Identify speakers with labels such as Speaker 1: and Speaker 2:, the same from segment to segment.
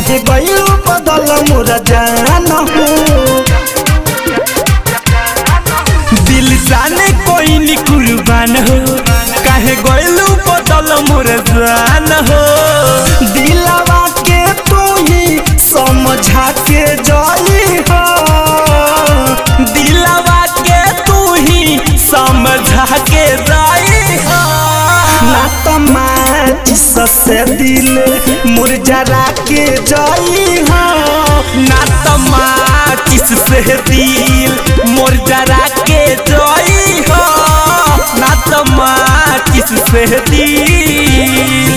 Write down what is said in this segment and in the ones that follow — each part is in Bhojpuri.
Speaker 1: काहे गइल बदल मोर जान हो। दिल जाने कोई नी कुर्बान हो, काहे गइल बदल मोर जान हो। दिलवा के तू ही समझा के जाई हो, दिलवा के तू ही समझा के जाई हो। ना तो माचिस से दिल मोर जरा के जाई हो, ना तो माचिस से दिल मोर जरा के जाई हो, ना तो माचिस से दिल।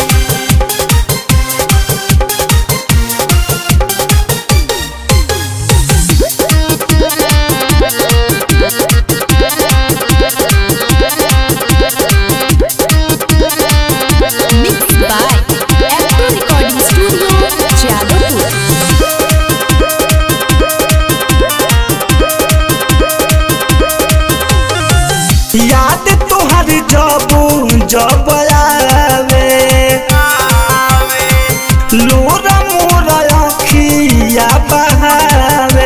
Speaker 1: याद तोहर जब आवे लोरा मोरा अखिया बहावे।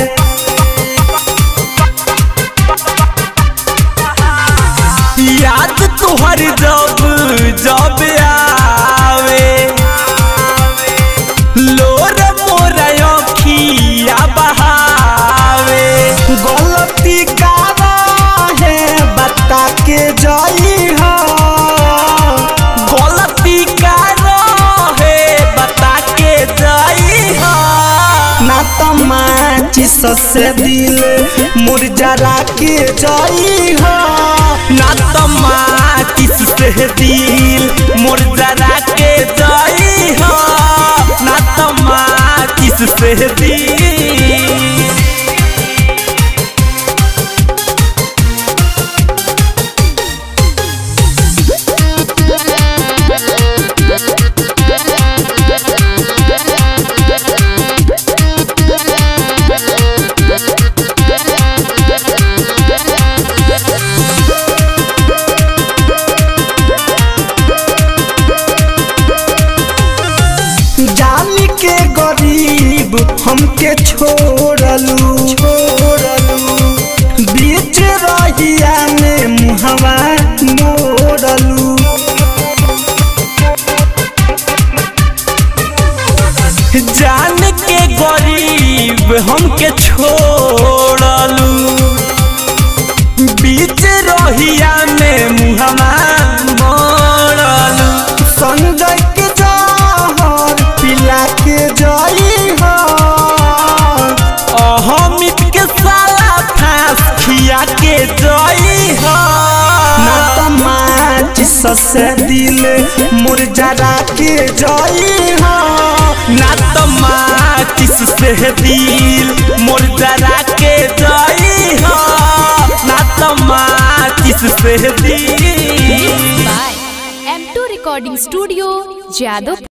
Speaker 1: याद तोहर जब आवे लोरा मोरा अखिया बहावे। गलती का के जाई हो, गलती का रहे बता के जाई हो। ना तो माचिस से दिल मोर जरा के जाई हो, ना तो माचिस से दिल मोर जरा के जाई हो, ना तो माचिस से दिल। जानी के गरीब हमके छोड़लू, बीच रहिया में मुहवा मोड़लू। जान के गरीब हमके छोड़लू, बीच रहिया में मुहवा मोड़लू। संजय के पिला के जाई हो, अहमित के साला फांस खिया के जाई हो। ना तो माचिस से दिल मोर जरा के जाई हो, ना तो माचिस से दिल मोर जरा के जाई हो, ना तो माचिस से दिल।
Speaker 2: M2 recording studio Jadav.